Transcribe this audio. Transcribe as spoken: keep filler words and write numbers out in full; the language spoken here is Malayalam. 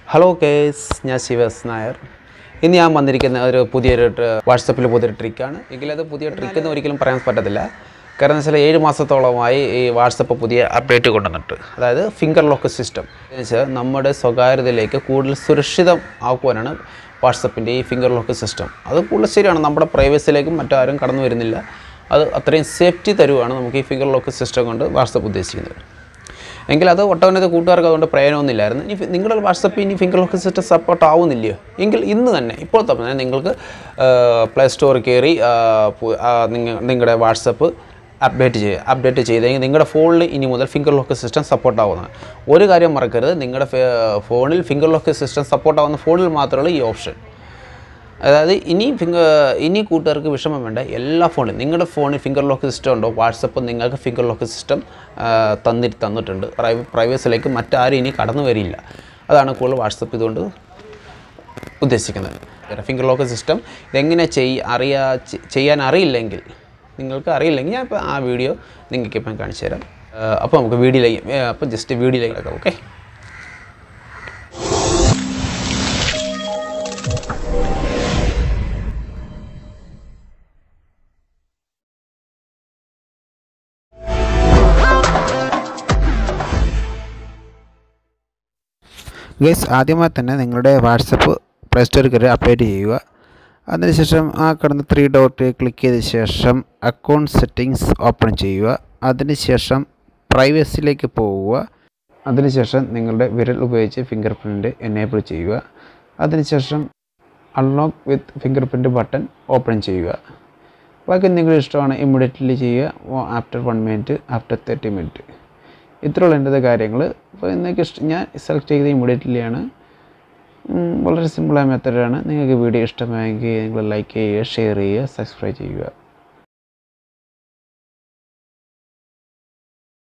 ഹലോ കേസ്, ഞാൻ ശിവസ് നായർ. ഇന്ന് ഞാൻ വന്നിരിക്കുന്ന ഒരു പുതിയൊരു വാട്സപ്പിൽ പുതിയൊരു ട്രിക്കാണ്. എങ്കിലത് പുതിയ ട്രിക്ക് എന്ന് ഒരിക്കലും പറയാൻ പറ്റത്തില്ല. കാരണം വെച്ചാൽ ഏഴ് മാസത്തോളമായി ഈ വാട്സപ്പ് പുതിയ അപ്ഡേറ്റ് കൊണ്ടുവന്നിട്ട്, അതായത് ഫിംഗർ ലോക്ക് സിസ്റ്റം എന്ന് വെച്ചാൽ നമ്മുടെ സ്വകാര്യതയിലേക്ക് കൂടുതൽ സുരക്ഷിതം ആക്കുവാനാണ് വാട്സപ്പിൻ്റെ ഈ ഫിംഗർ ലോക്ക് സിസ്റ്റം. അത് കൂടുതൽ ശരിയാണ്, നമ്മുടെ പ്രൈവസിയിലേക്കും മറ്റാരും കടന്നു വരുന്നില്ല. അത് അത്രയും സേഫ്റ്റി തരുവാണ് നമുക്ക് ഈ ഫിംഗർ ലോക്ക് സിസ്റ്റം കൊണ്ട് വാട്സപ്പ് ഉദ്ദേശിക്കുന്നത്. എങ്കിൽ അത് ഒട്ടനവധി കൂട്ടുകാർക്ക് അതുകൊണ്ട് പ്രയോജനമൊന്നുമില്ലായിരുന്നു. ഇനി നിങ്ങളുടെ വാട്സപ്പ് ഇനി ഫിംഗർ ലോക്ക് സിസ്റ്റം സപ്പോർട്ട് ആവുന്നില്ലയോ എങ്കിൽ ഇന്ന് തന്നെ ഇപ്പോൾ തന്നെ നിങ്ങൾക്ക് പ്ലേ സ്റ്റോറിൽ കയറി നിങ്ങൾ നിങ്ങളുടെ വാട്സപ്പ് അപ്ഡേറ്റ് ചെയ്യുക. അപ്ഡേറ്റ് ചെയ്തെങ്കിൽ നിങ്ങളുടെ ഫോണിൽ ഇനി മുതൽ ഫിംഗർ ലോക്ക് സിസ്റ്റം സപ്പോർട്ട് ആവുന്നതാണ്. ഒരു കാര്യം മറക്കരുത്, നിങ്ങളുടെ ഫോണിൽ ഫിംഗർ ലോക്ക് സിസ്റ്റം സപ്പോർട്ട് ആവുന്ന ഫോണിൽ മാത്രമുള്ള ഈ ഓപ്ഷൻ. അതായത് ഇനി ഫിംഗർ ഇനി കൂട്ടുകാർക്ക് വിഷമം വേണ്ട, എല്ലാ ഫോണിലും നിങ്ങളുടെ ഫോണിൽ ഫിംഗർ ലോക്ക് സിസ്റ്റം ഉണ്ടോ, വാട്സപ്പ് നിങ്ങൾക്ക് ഫിംഗർ ലോക്ക് സിസ്റ്റം തന്നി തന്നിട്ടുണ്ട് പ്രൈവ പ്രൈവസിലേക്ക് മറ്റാരും ഇനി കടന്നു വരില്ല. അതാണ് കൂടുതൽ വാട്സപ്പ് ഇതുകൊണ്ട് ഉദ്ദേശിക്കുന്നത്. ഫിംഗർ ലോക്ക് സിസ്റ്റം ഇതെങ്ങനെ ചെയ് അറിയാ ചെയ്യാൻ അറിയില്ലെങ്കിൽ നിങ്ങൾക്ക് അറിയില്ലെങ്കിൽ ഞാൻ ഇപ്പോൾ ആ വീഡിയോ നിങ്ങൾക്ക് ഇപ്പം കാണിച്ചു തരാം. അപ്പോൾ നമുക്ക് വീഡിയോയിലേക്ക് അപ്പോൾ ജസ്റ്റ് വീഡിയോയിലേക്ക് കിടക്കാം. ഓക്കെ, ഗൈസ്, ആദ്യമായി തന്നെ നിങ്ങളുടെ വാട്സപ്പ് പ്ലേ സ്റ്റോറിൽ കയറി അപ്ഡേറ്റ് ചെയ്യുക. അതിനുശേഷം ആ കിടന്ന ത്രീ ഡോട്ട് ക്ലിക്ക് ചെയ്ത ശേഷം അക്കൗണ്ട് സെറ്റിങ്സ് ഓപ്പൺ ചെയ്യുക. അതിനുശേഷം പ്രൈവസിയിലേക്ക് പോവുക. അതിനുശേഷം നിങ്ങളുടെ വിരൽ ഉപയോഗിച്ച് ഫിംഗർ പ്രിൻറ്റ് എനേബിൾ ചെയ്യുക. അതിനുശേഷം unlock with fingerprint button open ചെയ്യുക. ബാക്കി നിങ്ങളുടെ ഇഷ്ടമാണ്, ഇമ്മീഡിയറ്റ്ലി ചെയ്യുക, after one minute, after thirty minute. ഇത്രയുള്ള എൻ്റെ കാര്യങ്ങൾ. അപ്പോൾ നിങ്ങൾക്ക് ഇഷ്ടം ഞാൻ സെലക്ട് ചെയ്ത് ഇമ്മീഡിയറ്റ്ലി ആണ്. വളരെ സിമ്പിളായ മെത്തേഡാണ്. നിങ്ങൾക്ക് വീഡിയോ ഇഷ്ടമായെങ്കിൽ നിങ്ങൾ ലൈക്ക് ചെയ്യുക, ഷെയർ ചെയ്യുക, സബ്സ്ക്രൈബ് ചെയ്യുക.